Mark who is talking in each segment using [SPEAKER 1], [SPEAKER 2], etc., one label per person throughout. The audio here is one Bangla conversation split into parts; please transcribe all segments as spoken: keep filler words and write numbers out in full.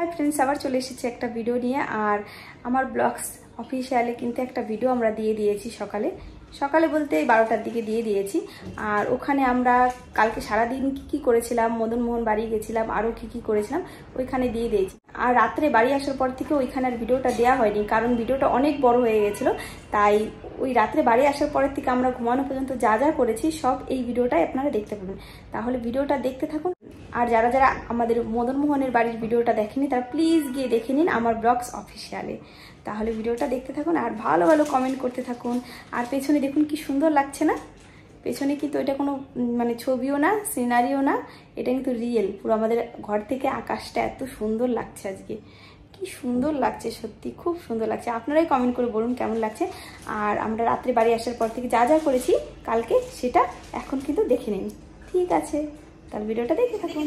[SPEAKER 1] ফ্রেন্ডস, আবার চলে এসেছি একটা ভিডিও নিয়ে। আর আমার ব্লগস অফিসিয়ালে কিন্তু একটা ভিডিও আমরা দিয়ে দিয়েছি সকালে সকালে বলতে বারোটার দিকে দিয়ে দিয়েছি। আর ওখানে আমরা কালকে সারাদিন কি কি করেছিলাম, মদন মোহন বাড়ি গেছিলাম, আরও কি কি করেছিলাম ওইখানে দিয়ে দিয়েছি। আর রাত্রে বাড়ি আসার পর থেকে ওইখানে আর ভিডিওটা দেওয়া হয়নি, কারণ ভিডিওটা অনেক বড় হয়ে গেছিলো। তাই ওই রাত্রে বাড়ি আসার পরের থেকে আমরা ঘুমানো পর্যন্ত যা যা করেছি সব এই ভিডিওটাই আপনারা দেখতে পাবেন। তাহলে ভিডিওটা দেখতে থাকুন। আর যারা যারা আমাদের মদন মোহনের বাড়ির ভিডিওটা দেখেনি তারা প্লিজ গিয়ে দেখে নিন আমার ব্লগস অফিসিয়ালে। তাহলে ভিডিওটা দেখতে থাকুন আর ভালো ভালো কমেন্ট করতে থাকুন। আর পেছনে দেখুন কি সুন্দর লাগছে না? পেছনে কিন্তু এটা কোনো মানে ছবিও না, সিনারিও না, এটা কিন্তু রিয়েল। পুরো আমাদের ঘর থেকে আকাশটা এত সুন্দর লাগছে আজকে, কি সুন্দর লাগছে, সত্যি খুব সুন্দর লাগছে। আপনারাই কমেন্ট করে বলুন কেমন লাগছে। আর আমরা রাত্রে বাড়ি আসার পর থেকে যা যা করেছি কালকে সেটা এখন কিন্তু দেখে নিন, ঠিক আছে? তাহলে ভিডিওটা দেখে থাকুন।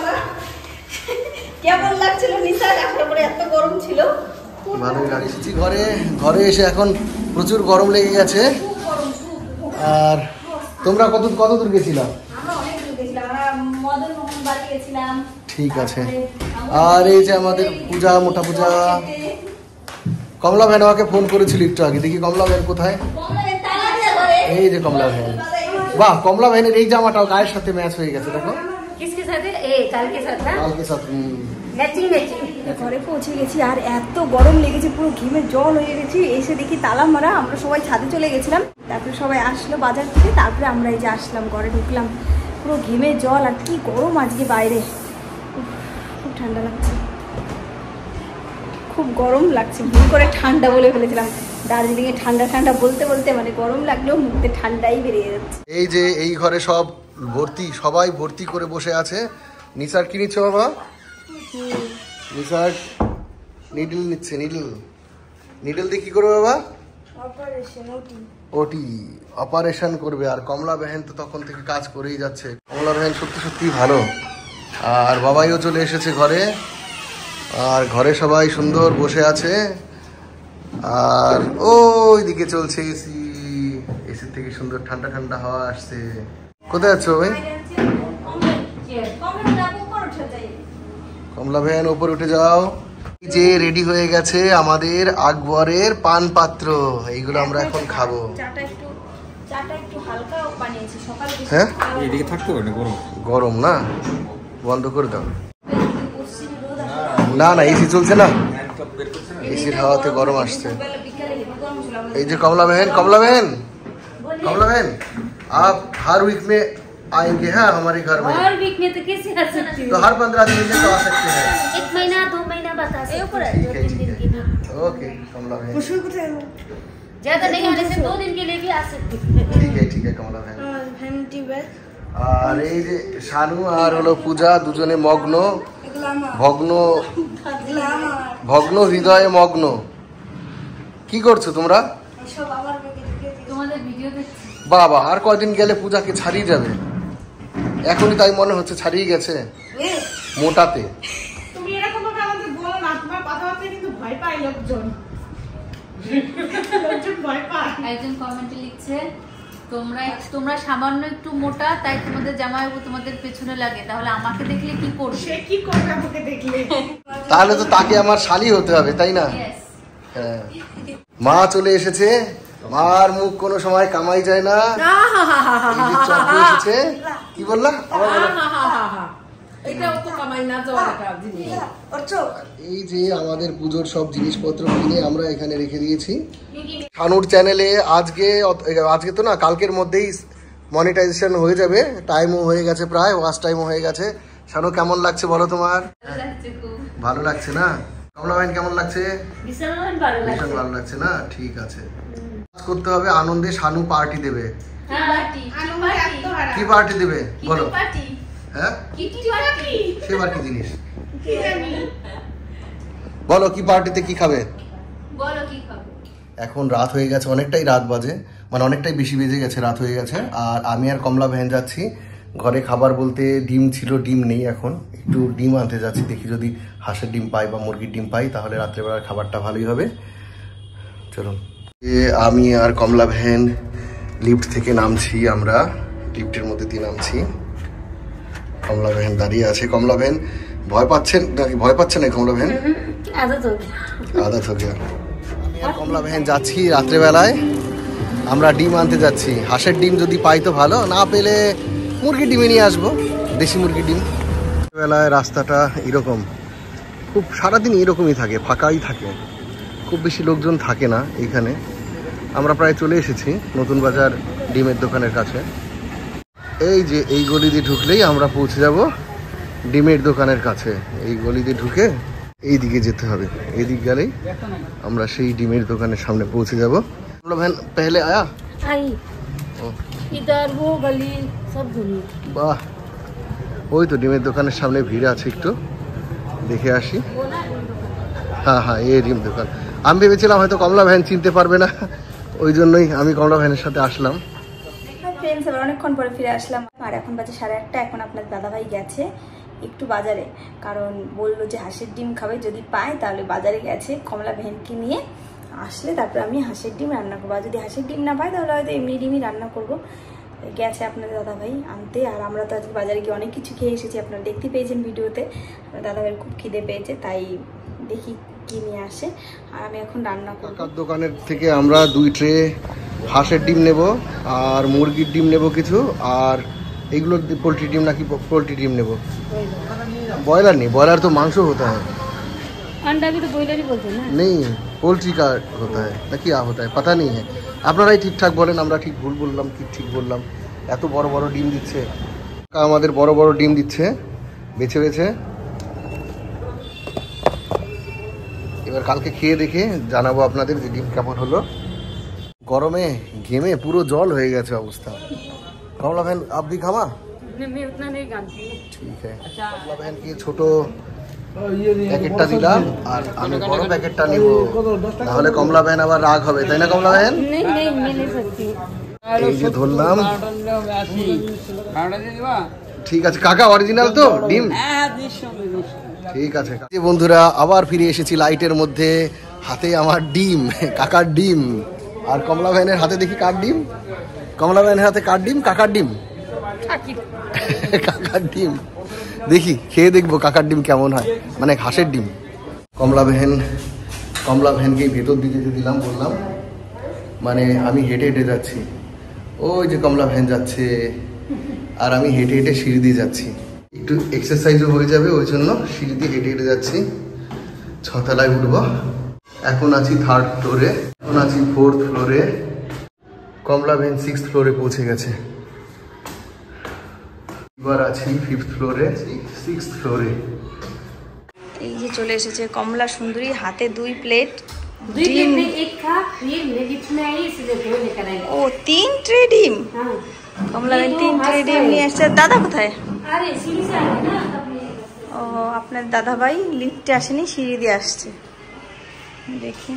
[SPEAKER 1] কেমন লাগছিল নিশা? তারপরে এত গরম ছিল,
[SPEAKER 2] ভালোই লাগছে। ঘরে ঘরে এসে এখন প্রচুর গরম লেগে গেছে। আর তোমরা কত কত দূর গেছিলাম? ঠিক আছে। আর এই যে আমাদের পূজা, মোটা পূজা, কমলা ভ্যান আমাকে ফোন করেছিল একটু আগে। দেখি কমলা ভ্যান কোথায়? এই যে কমলা ভ্যান। বাহ, কমলা ভ্যানের এই জামাটাও গায়ের সাথে ম্যাচ হয়ে গেছে। দেখো
[SPEAKER 1] ঘরে পৌঁছে গেছি আর এত গরম লেগেছে, পুরো ঘিমে জল হয়ে গেছি। এসে দেখি তালা মারা। আমরা সবাই ছাদে চলে গেছিলাম, তারপরে সবাই আসলো বাজার থেকে, তারপরে আমরা এই যে আসলাম, ঘরে ঢুকলাম, পুরো ঘিমে জল। আর কি গরম আজকে বাইরে, খুব ঠান্ডা লাগছে, খুব গরম লাগছে। ভুল করে ঠান্ডা বলে ফেলেছিলাম। দার্জিলিং এ ঠান্ডা ঠান্ডা বলতে বলতে মানে গরম লাগলেও মুখে ঠান্ডাই বেরিয়ে যাচ্ছে।
[SPEAKER 2] এই যে এই ঘরে সব ভর্তি, সবাই ভর্তি করে বসে আছে। নিসার কি নিচ্ছে বাবা? নিসার নিডল নিচ্ছে। নিডল নিডল দিয়ে কি করবে বাবা?
[SPEAKER 1] অপারেশন, ওটি
[SPEAKER 2] ওটি অপারেশন করবে। আর কমলা বেহেন তো তখন থেকে কাজ করেই যাচ্ছে। কমলা বেহেন সত্যি সত্যি ভালো। আর বাবাইও চলে এসেছে ঘরে। আর ঘরে সবাই সুন্দর বসে আছে। আর ওই দিকে চলছে এসি। এসি থেকে সুন্দর ঠান্ডা ঠান্ডা হাওয়া আসছে। কোথায় আছো ভাই? কমলা ভ্যান, উপরে উঠে যাও। যে রেডি হয়ে গেছে আমাদের আকবরের পান পাত্র, এইগুলো আমরা এখন খাবো। হ্যাঁ, গরম না, বন্ধ করে দাও। না না, এসি চলছে না, এসির হাওয়াতে গরম আসছে। এই যে কমলা बहन, कमला बहन, कमला बहन, आप हर वीक में आएंगे हैं हमारे घर में?
[SPEAKER 3] हर वीक में तो कैसे आ सकती हो?
[SPEAKER 2] तो हर पंद्रह दिन में तो आ सकते हैं।
[SPEAKER 3] एक महीना दो महीना बता सकते हैं।
[SPEAKER 2] ओके कमला बहन,
[SPEAKER 3] ज्यादा नहीं आने से दो दिन के लिए भी आ सकते हैं।
[SPEAKER 2] ठीक है ठीक है कमला बहन। আর এই যে শানু আর হলো পূজা, দুজনে মগ্ন, ভগ্ন ভগ্ন হৃদয়ে মগ্ন। কি করছো তোমরা?
[SPEAKER 3] তোমাদের ভিডিও দেখছি।
[SPEAKER 2] বাবা, আর কয়দিন গেলে পূজাকে ছাড়িয়ে যাবে। এখনই তাই মনে হচ্ছে ছাড়িয়ে গেছে মোটাতে।
[SPEAKER 1] তুমি এরকম ভাবে আমাদের বলো না, তোমার কথাবার্তা কিন্তু ভয় পায় লোকজন। লোকজন ভয় পায়।
[SPEAKER 3] একজন কমেন্টে লিখছে, তোমরা তোমরা সামান্য একটু মোটা, তাই তোমাদের জামাইবাবু তোমাদের পেছনে লাগে, তাহলে আমাকে দেখলে কি করবে?
[SPEAKER 1] সে কি করবে আমাকে দেখলে?
[SPEAKER 2] তাহলে তো তাকে আমার শালি হতে হবে, তাই না? হ্যাঁ। মা চলে এসেছে। মার মুখ কোনো সময় কামাই যায় না। এসেছে। কি বললা? আবার বলো। এই যে আমাদের পুজোর সব জিনিসপত্র কিনে আমরা এখানে রেখে দিয়েছি। শানুর চ্যানেলে আজকে আজকে তো না, কালকের মধ্যেই মনিটাইজেশন হয়ে যাবে। টাইমও হয়ে গেছে, প্রায় ওয়াচ টাইমও হয়ে গেছে। শানু কেমন লাগছে বলো তোমার? ভালো লাগছে না? কমলা ভাই কেমন লাগছে? ভীষণ ভালো লাগছে না? ঠিক আছে, করতে হবে আনন্দে। শানু পার্টি দেবে। কি পার্টি দেবে বলো? হ্যাঁ, সেবার কি জিনিস বলো? কি পার্টিতে কি খাবে
[SPEAKER 3] বলো? কি খাবে?
[SPEAKER 2] এখন রাত হয়ে গেছে, অনেকটাই রাত বাজে, মানে অনেকটাই বেশি বেজে গেছে, রাত হয়ে গেছে। আর আমি আর কমলা ভ্যান যাচ্ছি ঘরে। খাবার বলতে ডিম ছিল, ডিম নেই এখন। একটু ডিম আনতে যাচ্ছি, দেখি যদি হাঁসের ডিম পাই বা মুরগির ডিম পাই তাহলে রাত্রেবেলার খাবারটা ভালোই হবে। চলুন, আমি আর কমলা ভ্যান লিফট থেকে নামছি। আমরা লিফটের মধ্যে দিয়ে নামছি। কমলা ভ্যান দাঁড়িয়ে আছে। কমলা ভ্যান ভয় পাচ্ছেন নাকি? ভয় পাচ্ছেন না কমলা ভ্যান?
[SPEAKER 3] আদা তো
[SPEAKER 2] আদা থেকে আমি আর কমলা ভ্যান যাচ্ছি রাত্রেবেলায়। আমরা ডিম আনতে যাচ্ছি। হাঁসের ডিম যদি পাই তো ভালো, না পেলে মুরগির ডিমে নিয়ে আসবো, দেশি মুরগির ডিম। বেলায় রাস্তাটা এরকম, খুব সারাদিন এরকমই থাকে, ফাঁকাই থাকে, খুব বেশি লোকজন থাকে না এইখানে। আমরা প্রায় চলে এসেছি নতুন বাজার ডিমের দোকানের কাছে। এই যে এই গলি দিয়ে ঢুকলেই আমরা পৌঁছে যাব ডিমের দোকানের কাছে। এই গলি দিয়ে ঢুকে এই দিকে যেতে হবে, এই দিক গেলেই আমরা সেই ডিমের দোকানের সামনে পৌঁছে যাব। ভ্যান পেহলে আয়া
[SPEAKER 3] आई इधर वो गली सब घूमी।
[SPEAKER 2] বাহ, ওই তো ডিমের দোকানের সামনে ভিড় আছে, একটু দেখে আসি। হ্যাঁ হ্যাঁ, এই ডিম দোকান। আমি ভেবেছিলাম হয়তো কমলা ভ্যান চিনতে পারবে না, ওই জন্যই আমি কমলা ভ্যানের সাথে আসলাম।
[SPEAKER 1] ফ্রেন্ডস, আবার অনেকক্ষণ পরে ফিরে আসলাম। আর এখন বাজে সাড়ে আটটা। এখন আপনার দাদাভাই গেছে একটু বাজারে, কারণ বললো যে হাঁসের ডিম খাবে, যদি পায় তাহলে বাজারে গেছে কমলা ভ্যানকে নিয়ে। আসলে তারপরে আমি হাঁসের ডিম রান্না করবো, আর যদি হাঁসের ডিম না পাই তাহলে হয়তো এমনি ডিমই রান্না করবো। গেছে আপনাদের দাদাভাই আনতে। আর আমরা তো আজকে বাজারে গিয়ে অনেক কিছু খেয়ে এসেছি, আপনারা দেখতে পেয়েছেন ভিডিওতে। দাদাভাইয়ের খুব খিদে পেয়েছে, তাই দেখি কি নিয়ে আসে। আর আমি এখন রান্না করব।
[SPEAKER 2] দোকানের থেকে আমরা দুই ট্রে হাঁসের ডিম নেব, আর মুরগির ডিম নেব কিছু, আর এইগুলো পোলট্রি ডিম নাকি পোলট্রি ডিম নেব। ব্রয়লার নেই, ব্রয়লার তো মাংস होता है।
[SPEAKER 3] अंडा भी तो ब्रॉयलर ही बोलते हैं ना।
[SPEAKER 2] नहीं, पोल्ट्री का होता है ना, क्या होता है पता नहीं है। আপনারাই ঠিকঠাক বলেন, আমরা ঠিক ভুল বললাম কি ঠিক বললাম। এত বড় বড় ডিম দিচ্ছে, আমাদের বড় বড় ডিম দিচ্ছে বেছে বেছে। এবার কালকে খেয়ে দেখে জানাবো আপনাদের যে ডিম কেমন হলো। গরমে ঘেমে পুরো জল হয়ে গেছে অবস্থা। কমলা ভ্যান আপ भी खामा?
[SPEAKER 3] मैं उतना नहीं जानती।
[SPEAKER 2] ঠিক है, কমলা ভ্যান কি ছোট প্যাকেটটা দিলাম, আর আমি বড় প্যাকেটটা নিব, তাহলে কমলা ভ্যান আবার রাগ হবে, তাই না কমলা ভ্যান?
[SPEAKER 3] नहीं नहीं मैं नहीं सकती।
[SPEAKER 2] এই যে ধরলাম। ঠিক আছে কাকা, অরিজিনাল তো ডিম? ঠিক আছে বন্ধুরা, আবার ফিরে এসেছি লাইটের মধ্যে। হাতে আমার ডিম, কাকার ডিম। আর কমলা ভ্যানের হাতে দেখি কার ডিম? কমলা ভ্যানের হাতে কার ডিম? কাকার ডিম। কাকার ডিম দেখি, খেয়ে দেখবো কাকার ডিম কেমন হয়, মানে হাঁসের ডিম। কমলা ভ্যান কমলা ভ্যানকে ভেতর দিকে যেতে দিলাম, বললাম মানে আমি হেঁটে হেঁটে যাচ্ছি। ওই যে কমলা ভ্যান যাচ্ছে, আর আমি হেঁটে হেঁটে সিঁড়ি দিয়ে যাচ্ছি। একটু এক্সারসাইজও হয়ে যাবে, ওই জন্য সিঁড়ি দিয়ে হেঁটে হেঁটে যাচ্ছি। ছতলায় উঠবো। এখন আছি থার্ড ফ্লোরে, এখন আছি ফোর্থ ফ্লোরে। কমলা ভ্যান সিক্স ফ্লোরে পৌঁছে গেছে। এবার আছি ফিফথ ফ্লোরে, সিক্স ফ্লোরে।
[SPEAKER 1] এই যে চলে এসেছে কমলা সুন্দরী, হাতে দুই প্লেট
[SPEAKER 3] डिम में एक था, ये मेरी में आई इसलिए वो लेकर आई।
[SPEAKER 1] ও তিন ট্রে ডিম।
[SPEAKER 3] हाँ
[SPEAKER 1] কমলা ভ্যান তিন ট্রে ডিম নিয়ে আসছে। দাদা কোথায়?
[SPEAKER 3] अरे सीढ़ी से आई ना तब ये।
[SPEAKER 1] ও আপনার দাদা ভাই লিফটে আসেনি, সিঁড়ি দিয়ে আসছে। দেখি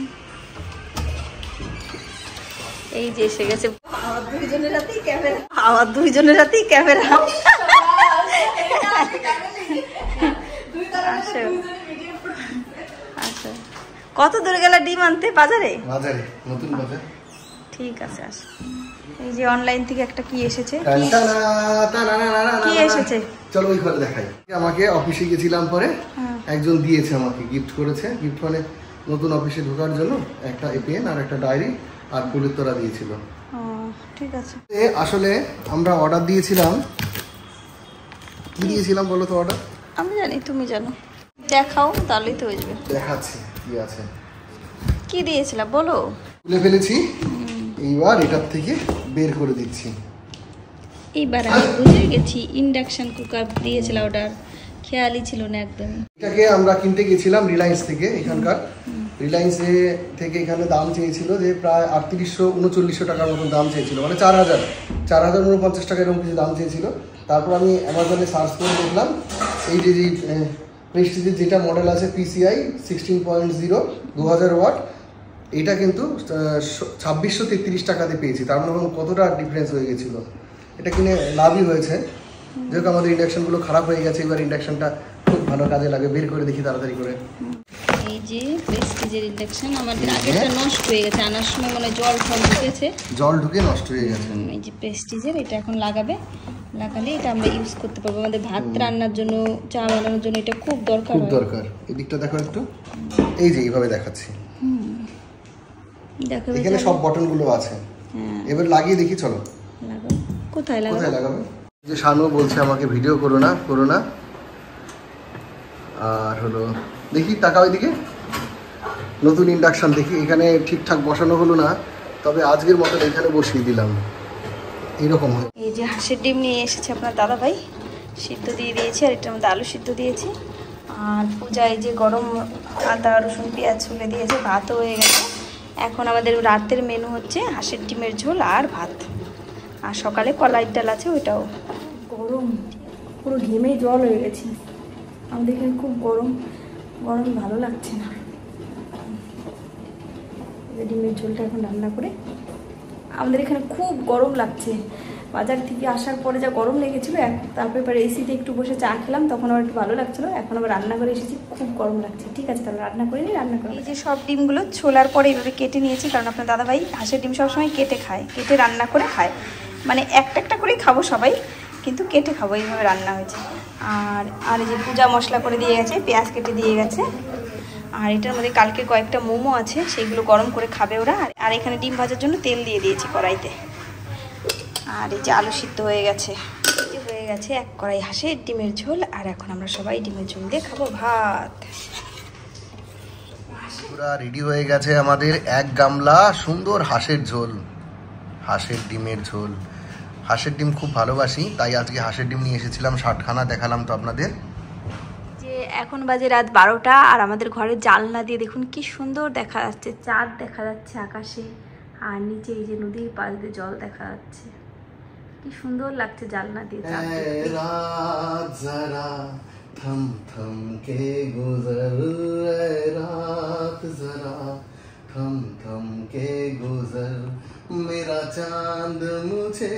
[SPEAKER 1] এই যে এসে গেছে। আমার দুইজনের হাতেই ক্যামেরা, আমার দুইজনের হাতেই ক্যামেরা। আসো আসো। কত দূরে গেলে ডিম আনতে? বাজারে?
[SPEAKER 2] বাজারে, নতুন বাজার।
[SPEAKER 1] ঠিক আছে আসো। এই যে অনলাইন থেকে একটা কি এসেছে।
[SPEAKER 2] কি
[SPEAKER 1] এসেছে
[SPEAKER 2] চলো ওই ঘরে দেখাই। আমাকে অফিসে গেছিলাম, পরে একজন দিয়েছে আমাকে, গিফট করেছে। গিফট মানে নতুন অফিসে ঢোকার জন্য একটা পেন আর একটা ডায়েরি আর ফুলের তোড়া দিয়েছিল।
[SPEAKER 1] ঠিক আছে।
[SPEAKER 2] আসলে আমরা অর্ডার দিয়েছিলাম, কি দিয়েছিলাম বলো তো অর্ডার?
[SPEAKER 1] আমি জানি, তুমি জানো, দেখাও তাহলেই তো হয়ে যাবে।
[SPEAKER 2] দেখাচ্ছি কি আছে।
[SPEAKER 1] কি দিয়েছিলাম বলো?
[SPEAKER 2] খুলে ফেলেছি, এইবার এটার থেকে বের করে দিচ্ছি।
[SPEAKER 1] এইবার আমি বুঝে গেছি, ইন্ডাকশন কুকার দিয়েছিল অর্ডার, খেয়ালই ছিল না একদম।
[SPEAKER 2] এটাকে আমরা কিনতে গেছিলাম রিলায়েন্স থেকে। এখানকার রিলায়েন্সে থেকে এখানে দাম চেয়েছিল যে প্রায় আটত্রিশশো উনচল্লিশশো টাকার মতন দাম চেয়েছিল, মানে চার হাজার চার হাজার উনপঞ্চাশ টাকা এরকম কিছু দাম চেয়েছিল। তারপর আমি অ্যামাজনে সার্চ করে দেখলাম, এই যে প্রেস্টিজের যেটা মডেল আছে পিসিআই সিক্সটিন পয়েন্ট জিরো দু হাজার ওয়াট, এটা কিন্তু ছাব্বিশশো তেত্রিশ টাকাতে পেয়েছি। তার মানে কতটা ডিফারেন্স হয়ে গেছিলো। এটা কিনে লাভই হয়েছে, যেহেতু আমাদের ইন্ডাকশনগুলো খারাপ হয়ে গেছে। এবার ইন্ডাকশনটা খুব ভালো কাজে লাগে, বের করে দেখি তাড়াতাড়ি করে।
[SPEAKER 1] এই যে প্রেস্টিজের ইন্ডাকশন, আমাদের আগেরটা নষ্ট হয়ে গেছে, আনার সময় মানে জল ফল ঢুকেছে,
[SPEAKER 2] জল ঢুকে নষ্ট হয়ে গেছে।
[SPEAKER 1] এই যে প্রেস্টিজের, এটা এখন লাগাবে, লাগালে এটা আমরা ইউজ করতে পারবো আমাদের ভাত রান্নার জন্য, চা বানানোর জন্য এটা খুব দরকার।
[SPEAKER 2] খুব দরকার। এদিকটা দেখো একটু, এই যে এইভাবে দেখাচ্ছি,
[SPEAKER 1] দেখো
[SPEAKER 2] এখানে সব বাটনগুলো আছে। এবার লাগিয়ে দেখি, চলো
[SPEAKER 1] লাগাও। কোথায় লাগাবো?
[SPEAKER 2] কোথায় লাগাবো? যে শানু বলছে আমাকে ভিডিও করো না করো না, আর হলো দেখি তাকাও এদিকে, নতুন ইন্ডাকশন দেখি। এখানে ঠিকঠাক বসানো হলো না, তবে আজকের মতো এখানে বসিয়ে দিলাম। এইরকম হয়।
[SPEAKER 1] এই যে হাঁসের ডিম নিয়ে এসেছে আপনার দাদা ভাই, সিদ্ধ দিয়ে দিয়েছি, আর এটার মধ্যে আলু সিদ্ধ দিয়েছি। আর পূজা এই যে গরম আদা রসুন পেঁয়াজ ছুলে দিয়েছে, ভাতও হয়ে গেছে। এখন আমাদের রাতের মেনু হচ্ছে হাঁসের ডিমের ঝোল আর ভাত, আর সকালে কলাইয়ের ডাল আছে ওইটাও। গরম, পুরো ঘেমে জল হয়ে গেছি। আমাদের এখানে খুব গরম, গরম ভালো লাগছে না। ডিমের ঝোলটা এখন রান্না করে, আমাদের এখানে খুব গরম লাগছে। বাজার থেকে আসার পরে যা গরম লেগেছিল, তারপরে পরে এসিতে একটু বসে চা খেলাম, তখন আবার একটু ভালো লাগছিলো। এখন আবার রান্না করে এসেছি, খুব গরম লাগছে। ঠিক আছে, তাহলে রান্না করে নিই, রান্না করে। এই যে সব ডিমগুলো ছোলার পরে এইভাবে কেটে নিয়েছি, কারণ আপনার দাদাভাই হাঁসের ডিম সবসময় কেটে খায়, কেটে রান্না করে খায়। মানে একটা একটা করেই খাবো সবাই, কিন্তু কেটে খাবো, এইভাবে রান্না হয়েছে। আর আর এই যে পূজা মশলা করে দিয়ে গেছে, পেঁয়াজ কেটে দিয়ে গেছে। আর এটার মধ্যে কালকে কয়েকটা মোমো আছে, সেইগুলো গরম করে খাবে ওরা। আর এখানে ডিম ভাজার জন্য তেল দিয়ে দিয়েছি কড়াইতে। আর এই যে আলু সিদ্ধ হয়ে গেছে, এই যে হয়ে গেছে এক কড়াই হাঁসের ডিমের ঝোল। আর এখন আমরা সবাই ডিমের ঝোল দিয়ে খাবো ভাত।
[SPEAKER 2] পুরা রেডি হয়ে গেছে আমাদের এক গামলা সুন্দর হাঁসের ঝোল, হাঁসের ডিমের ঝোল। হাঁসের ডিম খুব ভালোবাসি, তাই আজকে হাঁসের ডিম নিয়ে এসেছিলাম, ষাটখানা দেখালাম তো আপনাদের। যে
[SPEAKER 1] এখন বাজে রাত বারোটা, আর আমাদের ঘরের জানলা দিয়ে দেখুন কি সুন্দর দেখা যাচ্ছে, চাঁদ দেখা যাচ্ছে আকাশে, আর নিচে এই যে নদীর পাশ দিয়ে জল দেখা যাচ্ছে। কি সুন্দর লাগছে জানলা দিয়ে চাঁদ দেখতে।
[SPEAKER 2] রাত জরা থম থম কে গুজর, রাত জরা থম থম কে গুজর, মেরা চাঁদ মুঝে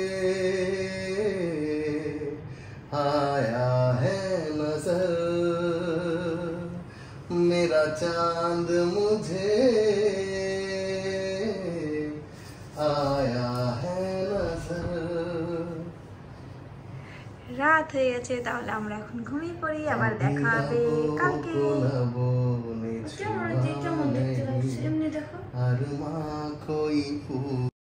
[SPEAKER 2] आया है नजर, मेरा चांद मुझे आया है नजर।
[SPEAKER 1] রাত হয়ে গেছে, তাহলে আমরা এখন ঘুমিয়ে পড়ি, আবার দেখা হবে কালকে। এমনি দেখো।
[SPEAKER 2] আর মা কই